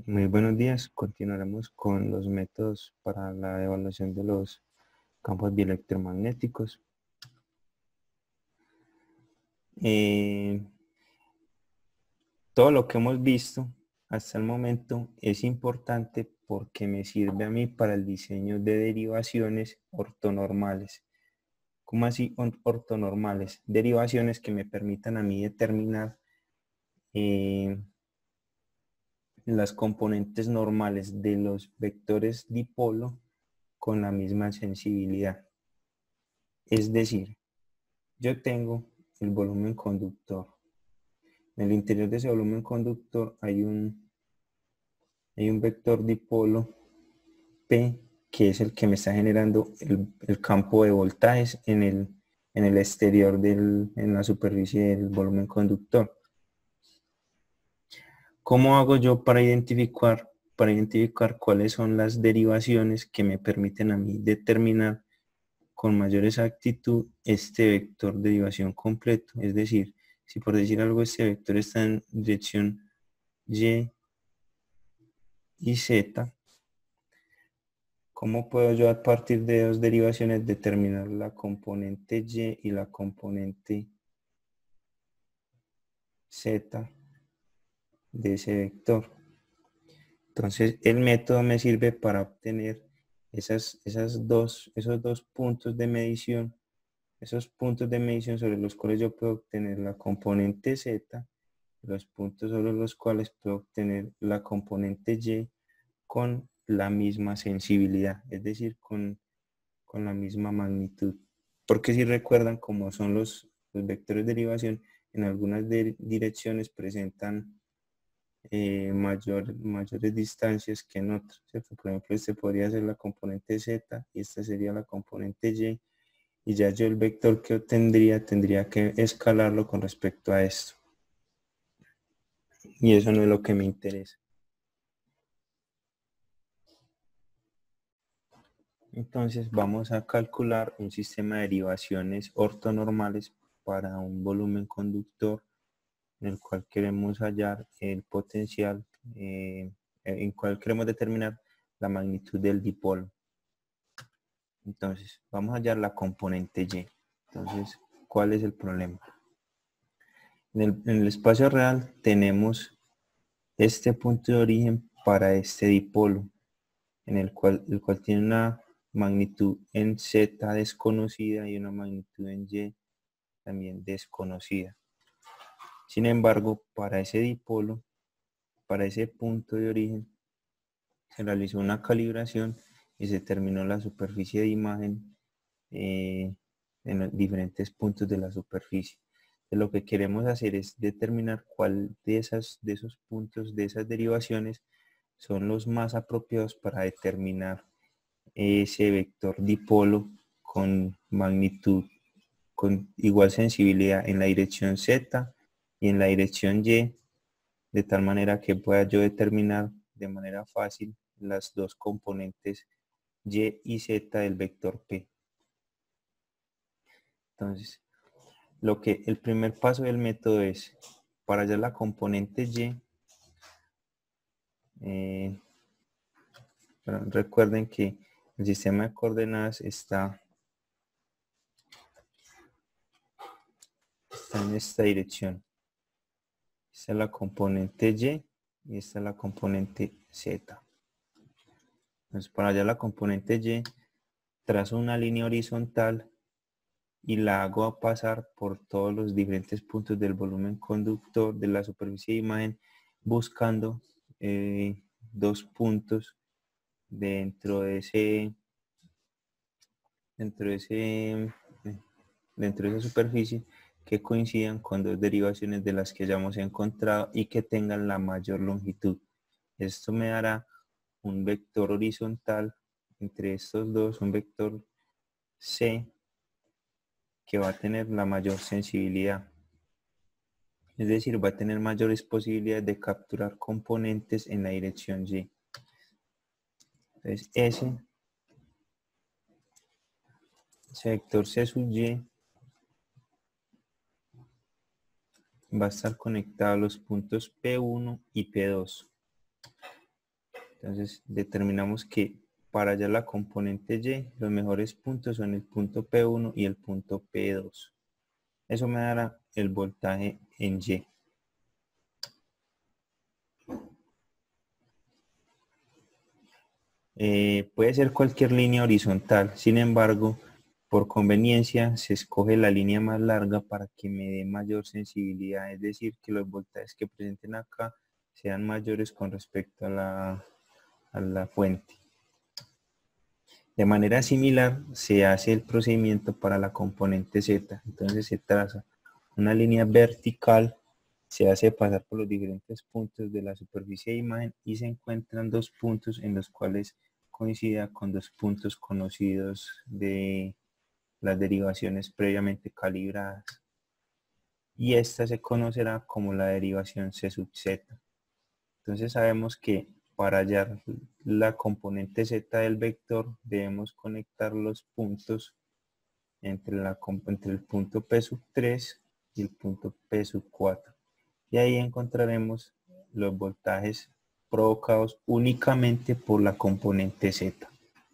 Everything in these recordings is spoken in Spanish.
Muy buenos días. Continuaremos con los métodos para la evaluación de los campos bioelectromagnéticos. Todo lo que hemos visto hasta el momento es importante porque me sirve a mí para el diseño de derivaciones ortonormales. ¿Cómo así ortonormales? Derivaciones que me permitan a mí determinar las componentes normales de los vectores dipolo con la misma sensibilidad. Es decir, yo tengo el volumen conductor. En el interior de ese volumen conductor hay un vector dipolo P, que es el que me está generando el campo de voltajes en el exterior, en la superficie del volumen conductor. ¿Cómo hago yo para identificar cuáles son las derivaciones que me permiten a mí determinar con mayor exactitud este vector de derivación completo? Es decir, si por decir algo este vector está en dirección Y y Z, ¿cómo puedo yo a partir de dos derivaciones determinar la componente Y y la componente Z de ese vector? Entonces el método me sirve para obtener esos dos puntos de medición, esos puntos de medición sobre los cuales yo puedo obtener la componente Z, los puntos sobre los cuales puedo obtener la componente Y con la misma sensibilidad, es decir, con la misma magnitud. Porque si recuerdan, como son los vectores de derivación, en algunas direcciones presentan mayores distancias que en otras, ¿cierto? Por ejemplo, este podría ser la componente Z y esta sería la componente y ya yo el vector que obtendría tendría que escalarlo con respecto a esto. Y eso no es lo que me interesa. Entonces vamos a calcular un sistema de derivaciones ortonormales para un volumen conductor en el cual queremos hallar el potencial, en el cual queremos determinar la magnitud del dipolo. Entonces vamos a hallar la componente Y. Entonces, ¿cuál es el problema? En el espacio real tenemos este punto de origen para este dipolo, el cual tiene una magnitud en Z desconocida y una magnitud en Y también desconocida. Sin embargo, para ese dipolo, para ese punto de origen, se realizó una calibración y se determinó la superficie de imagen en los diferentes puntos de la superficie. Lo que queremos hacer es determinar cuál de esos puntos, de esas derivaciones, son los más apropiados para determinar ese vector dipolo con magnitud, con igual sensibilidad en la dirección Z y en la dirección Y, de tal manera que pueda yo determinar de manera fácil las dos componentes Y y Z del vector P. Entonces, el primer paso del método es, para hallar la componente Y, recuerden que el sistema de coordenadas está en esta dirección. Esta es la componente Y y esta es la componente Z. Entonces, para hallar la componente Y, trazo una línea horizontal y la hago pasar por todos los diferentes puntos del volumen conductor de la superficie de imagen, buscando dos puntos dentro de esa superficie que coincidan con dos derivaciones de las que ya hemos encontrado y que tengan la mayor longitud. Esto me dará un vector horizontal entre estos dos, un vector C, que va a tener la mayor sensibilidad. Es decir, va a tener mayores posibilidades de capturar componentes en la dirección Y. Entonces, ese vector C sub Y va a estar conectado a los puntos P1 y P2. Entonces determinamos que para hallar la componente Y, los mejores puntos son el punto P1 y el punto P2. Eso me dará el voltaje en Y. Puede ser cualquier línea horizontal, sin embargo, por conveniencia se escoge la línea más larga para que me dé mayor sensibilidad, es decir, que los voltajes que presenten acá sean mayores con respecto a la fuente. De manera similar se hace el procedimiento para la componente Z. Entonces se traza una línea vertical, se hace pasar por los diferentes puntos de la superficie de imagen y se encuentran dos puntos en los cuales coincida con dos puntos conocidos de las derivaciones previamente calibradas. Y esta se conocerá como la derivación C sub Z. Entonces sabemos que para hallar la componente Z del vector debemos conectar los puntos entre el punto P sub 3 y el punto P sub 4. Y ahí encontraremos los voltajes provocados únicamente por la componente Z.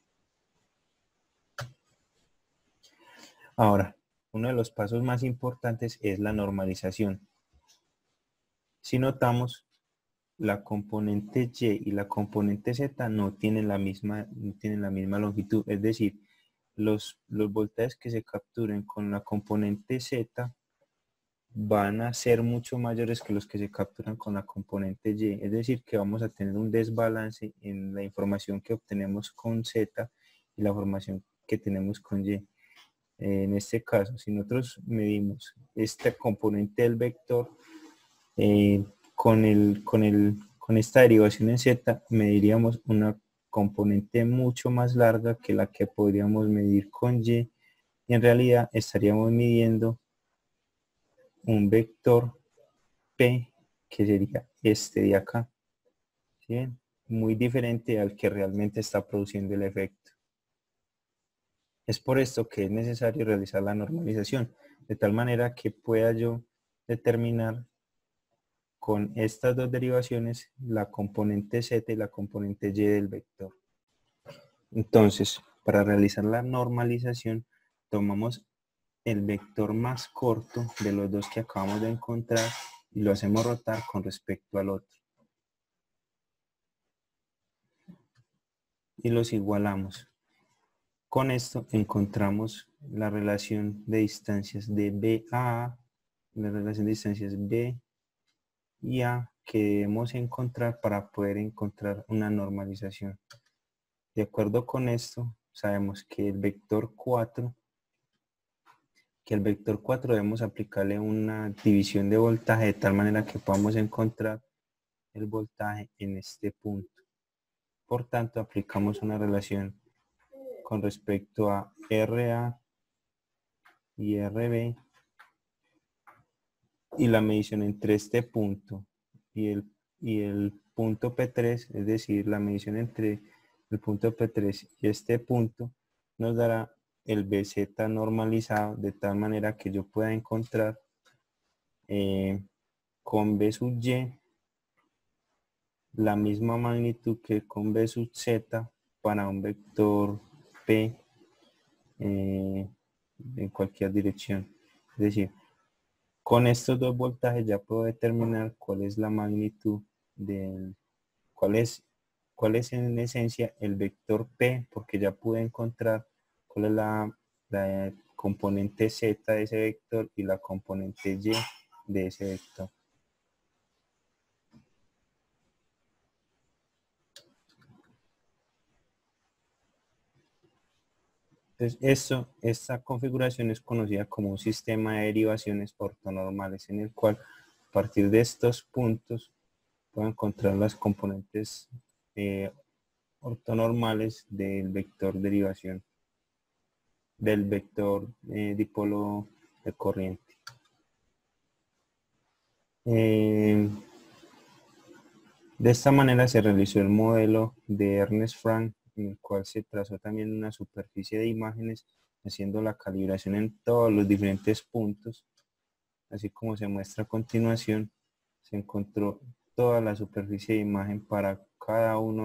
Ahora, uno de los pasos más importantes es la normalización. Si notamos, la componente Y y la componente Z no tienen la misma longitud, es decir, los voltajes que se capturen con la componente Z van a ser mucho mayores que los que se capturan con la componente Y, es decir, que vamos a tener un desbalance en la información que obtenemos con Z y la información que tenemos con Y. En este caso, si nosotros medimos esta componente del vector con esta derivación en Z, mediríamos una componente mucho más larga que la que podríamos medir con Y, y en realidad estaríamos midiendo un vector P que sería este de acá, ¿sí? Muy diferente al que realmente está produciendo el efecto. Es por esto que es necesario realizar la normalización, de tal manera que pueda yo determinar con estas dos derivaciones la componente Z y la componente Y del vector. Entonces, para realizar la normalización, tomamos el vector más corto de los dos que acabamos de encontrar y lo hacemos rotar con respecto al otro. Y los igualamos. Con esto encontramos la relación de distancias de B a A, la relación de distancias B y A que debemos encontrar para poder encontrar una normalización. De acuerdo con esto, sabemos que el vector 4 debemos aplicarle una división de voltaje de tal manera que podamos encontrar el voltaje en este punto. Por tanto, aplicamos una relación con respecto a RA y RB y la medición entre este punto y el punto P3, es decir, la medición entre el punto P3 y este punto, nos dará el BZ normalizado de tal manera que yo pueda encontrar con B sub Y la misma magnitud que con B sub Z para un vector P en cualquier dirección. Es decir, con estos dos voltajes ya puedo determinar cuál es la magnitud del, cuál es en esencia el vector P, porque ya pude encontrar cuál es la componente Z de ese vector y la componente Y de ese vector. Entonces, esta configuración es conocida como un sistema de derivaciones ortonormales, en el cual a partir de estos puntos puedo encontrar las componentes ortonormales del vector derivación, del vector dipolo de corriente. De esta manera se realizó el modelo de Ernest Frank, en el cual se trazó también una superficie de imágenes, haciendo la calibración en todos los diferentes puntos. Así como se muestra a continuación, se encontró toda la superficie de imagen para cada uno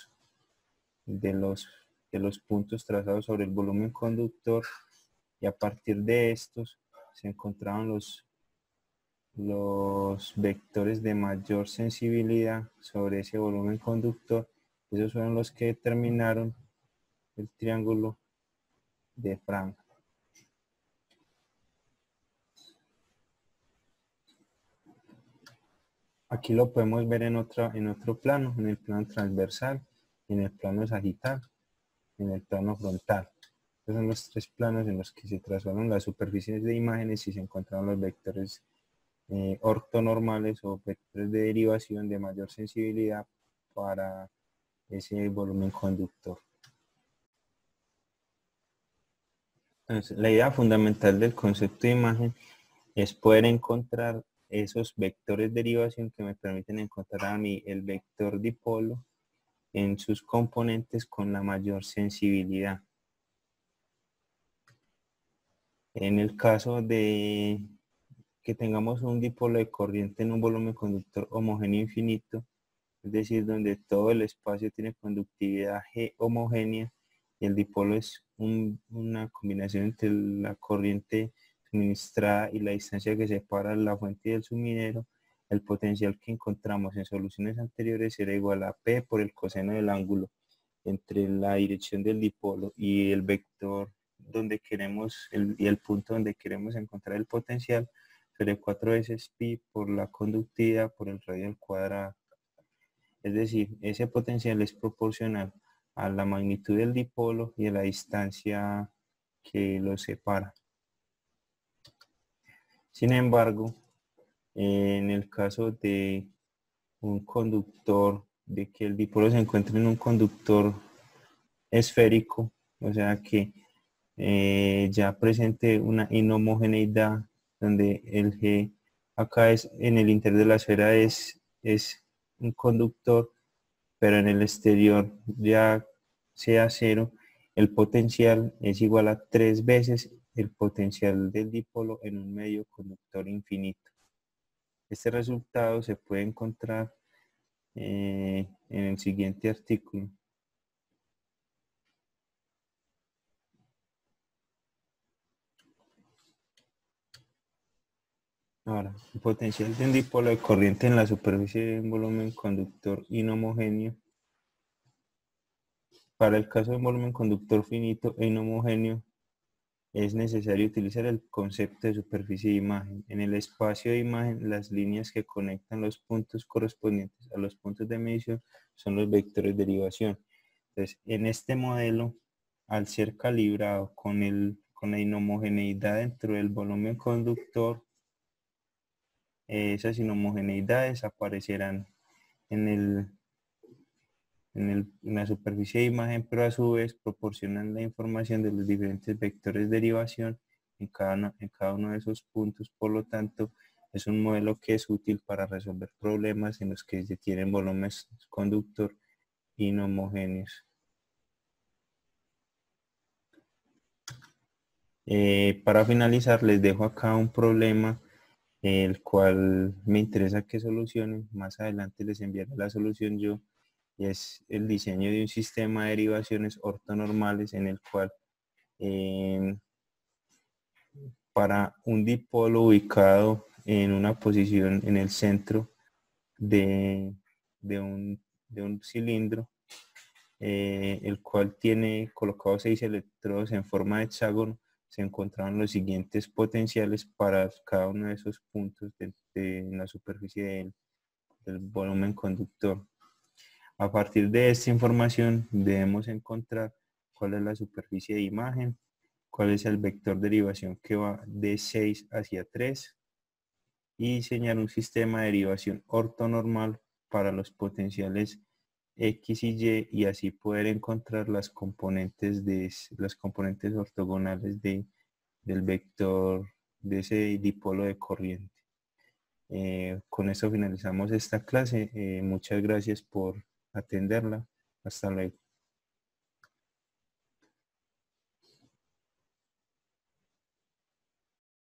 de los puntos trazados sobre el volumen conductor, y a partir de estos se encontraban los vectores de mayor sensibilidad sobre ese volumen conductor. Esos fueron los que determinaron el triángulo de franja. Aquí lo podemos ver en otro plano, en el plano transversal, en el plano sagital, en el plano frontal. Estos son los tres planos en los que se trazaron las superficies de imágenes y se encontraron los vectores ortonormales o vectores de derivación de mayor sensibilidad para ese volumen conductor. Entonces, la idea fundamental del concepto de imagen es poder encontrar esos vectores de derivación que me permiten encontrar a mí el vector dipolo en sus componentes con la mayor sensibilidad. En el caso de que tengamos un dipolo de corriente en un volumen conductor homogéneo infinito, es decir, donde todo el espacio tiene conductividad G homogénea y el dipolo es una combinación entre la corriente suministrada y la distancia que separa la fuente del sumidero, el potencial que encontramos en soluciones anteriores será igual a P por el coseno del ángulo entre la dirección del dipolo y el vector donde queremos y el punto donde queremos encontrar el potencial, sobre 4 veces pi por la conductividad por el radio al cuadrado. Es decir, ese potencial es proporcional a la magnitud del dipolo y a la distancia que los separa. Sin embargo, en el caso de un conductor, de que el dipolo se encuentre en un conductor esférico, o sea que ya presente una inhomogeneidad, donde el G acá es en el interior de la esfera es un conductor, pero en el exterior ya sea cero, el potencial es igual a 3 veces el potencial del dipolo en un medio conductor infinito. Este resultado se puede encontrar en el siguiente artículo. Ahora, el potencial de un dipolo de corriente en la superficie de un volumen conductor inhomogéneo. Para el caso de un volumen conductor finito e inhomogéneo, es necesario utilizar el concepto de superficie de imagen. En el espacio de imagen, las líneas que conectan los puntos correspondientes a los puntos de medición son los vectores de derivación. Entonces, en este modelo, al ser calibrado con la inhomogeneidad dentro del volumen conductor, esas inhomogeneidades aparecerán en la superficie de imagen, pero a su vez proporcionan la información de los diferentes vectores de derivación en cada uno de esos puntos. Por lo tanto, es un modelo que es útil para resolver problemas en los que se tienen volúmenes conductor inhomogéneos. Para finalizar, les dejo acá un problema el cual me interesa que solucionen. Más adelante les enviaré la solución yo, y es el diseño de un sistema de derivaciones ortonormales en el cual para un dipolo ubicado en una posición en el centro de un cilindro, el cual tiene colocados 6 electrodos en forma de hexágono, se encontraron los siguientes potenciales para cada uno de esos puntos en la superficie del volumen conductor. A partir de esta información debemos encontrar cuál es la superficie de imagen, cuál es el vector de derivación que va de 6 hacia 3 y diseñar un sistema de derivación ortonormal para los potenciales X y Y así poder encontrar las componentes ortogonales del vector de ese dipolo de corriente. Con eso finalizamos esta clase. Muchas gracias por atenderla. Hasta luego.